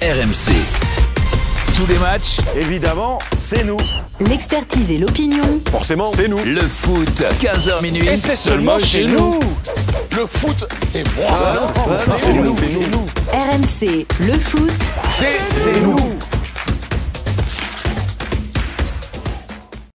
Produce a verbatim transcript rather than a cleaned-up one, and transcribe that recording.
R M C. Tous les matchs, Évidemment, c'est nous. L'expertise et l'opinion. Forcément, c'est nous. le foot, quinze heures minuit. Et c'est seulement chez nous. Le foot, c'est moi. Ah non, Ah non, c'est nous, c'est nous. R M C, le foot. C'est nous.